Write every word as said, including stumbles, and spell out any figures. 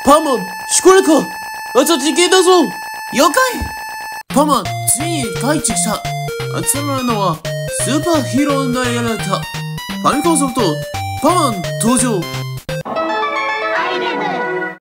パーマン、シコレか。あと地形だぞ。了解。パーマン、ついに帰ってきた。集まるのは、スーパーヒーローナイアラタ。ファミコンソフト、パーマン登場。